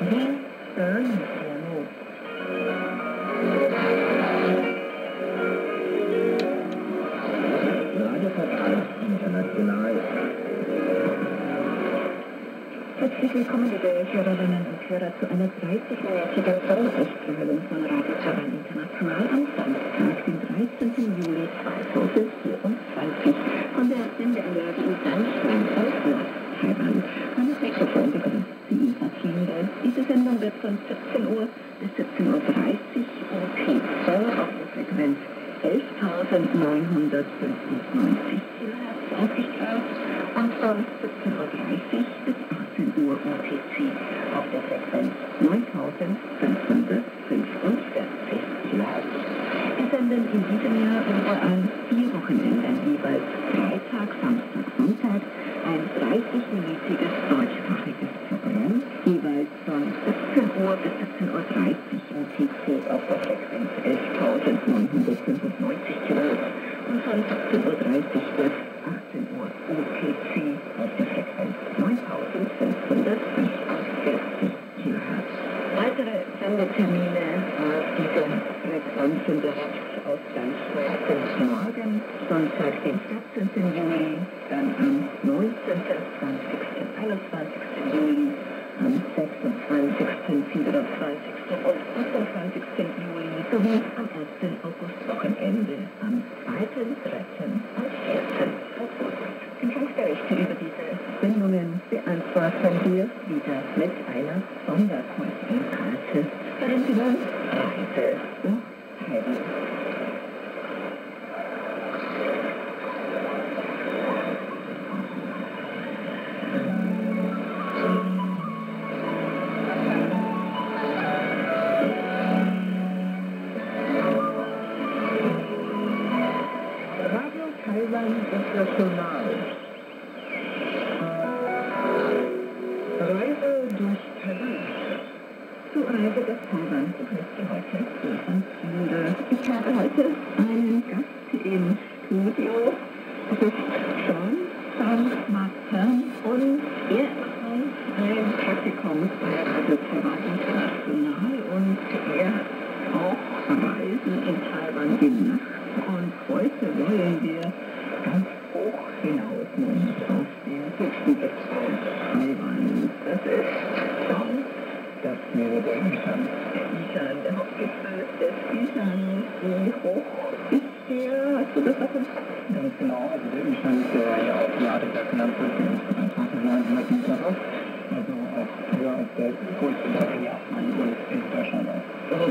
International. Herzlich willkommen, liebe Hörerinnen und Hörer, zu einer 30-minütigen Vorausstrahlung von Radio Taiwan International am Samstag, den 13. Juli 2024, von der Sendeanlage in Sanschwein aus Nord-Taiwan. An das Mikrofon begrüßt Sie Eva Thiele. Diese Sendung wird von 17 Uhr bis 17.30 Uhr UTC auf der Frequenz 11.995 kHz ausgestrahlt und von 17.30 Uhr bis 18 Uhr UTC auf der Frequenz 9.545 kHz. Wir senden in diesem Jahr über an 4 Wochenenden, jeweils Freitag, Samstag, Sonntag, ein 30-minütiges deutschsprachiges Programm, jeweils von 17 Uhr bis 17.30 Uhr UTC auf der Frequenz 11.995 kHz und von 17.30 Uhr bis 18 Uhr UTC auf der Frequenz 9.545 kHz. Weitere Sendetermine auf dieser Frequenz sind direkt aus Sanschwein sind morgen, Sonntag, den 14. Juli, dann am 19., 20., 21. Juli, am 26., 27. und 28. Juli sowie am 1. August-Wochenende, am 2., 3. und 4. August. Empfangsberichte über diese Sendungen beantworten wir wieder mit einer Sonderkonzertkarte für den Film Reise nach Taiwan. Radio Taiwan International. Reise durch Taiwan. Zur Reise durch Taiwan begrüßt Sie heute Eva Thiele. Ich habe heute einen Gast im Studio. Es ist John Martin und er macht ein Praktikum bei Radio Taiwan International und er hat auch Reisen in Taiwan gemacht. Und heute wollen wir ganz hoch hinaus, nämlich auf den Gipfel von Taiwan. Das ist schon das wäre der Isan. Der Isan, der Hauptgipfel des Isan. Wie hoch ist der? Hast du das davon? Ganz genau, also der Isan, der ja auch die Adeberg genannt wird, ist 1900 Meter hoch. Also auch höher als der größte Berg in Japan und in Deutschland auch. Also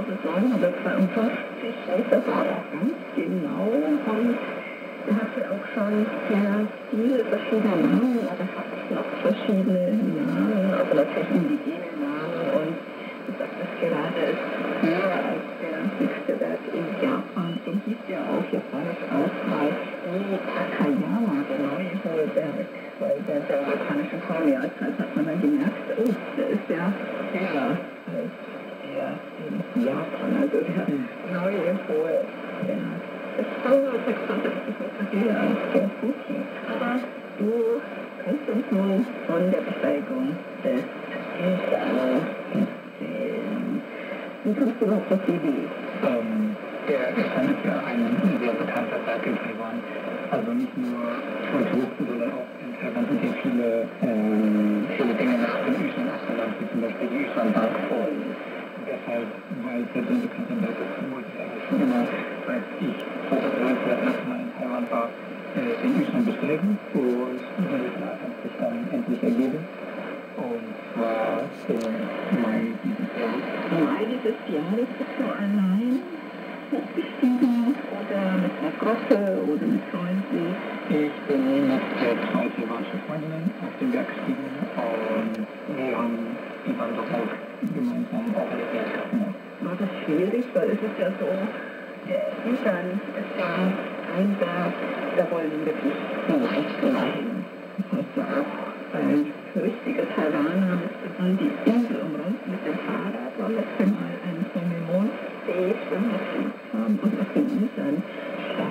3952 Meter hoch. Ganz genau. Und er hatte auch schon sehr viele verschiedene Namen, aber hat noch verschiedene Namen, also natürlich indigene Namen. Und du sagtest gerade, es ist höher als der höchste Berg in Japan. So hieß ja auch japanisch Auswahl Takayama, der neue hohe Berg. Weil der japanischen Kolonialzeit hat man dann gemerkt, oh, der ist ja höher als der in Japan, also der neue hohe Berg. Das ist 176 Meter höher als der Fuji. Aber du kannst uns nun von der Besteigung des Isan erzählen. Wie kommst du überhaupt auf die Idee? Der Isan ist ja ein sehr bekannter Berg in Taiwan. Also nicht nur von Touristen, sondern auch in Taiwan sind hier viele Dinge nach dem Isan abgelangt, wie zum Beispiel die Isan-Bank. Deshalb, weil es ja so ein bekannter Berg ist, wollte ich eigentlich schon immer, seit ich 2013 das erste Mal in Taiwan war, den Isan besteigen. Und dieses Jahr hat sich dann endlich ergeben. Und zwar im Mai dieses Jahres. Im Mai dieses Jahres bist du allein hochgestiegen oder mit einer Gruppe oder mit Freunden? Ich bin mit zwei taiwanische Freundinnen auf den Berg gestiegen und wir haben die Wanderung gemeinsam organisiert. War das schwierig, weil es ist ja so, der Isan ist ja ein Berg, da wollen wirklich nur hin. Das heißt ja auch, ein richtiger Taiwaner müsste man die Insel umrunden mit dem Fahrrad, weil es mal ein Honeymoon-Stage haben und auf dem Isan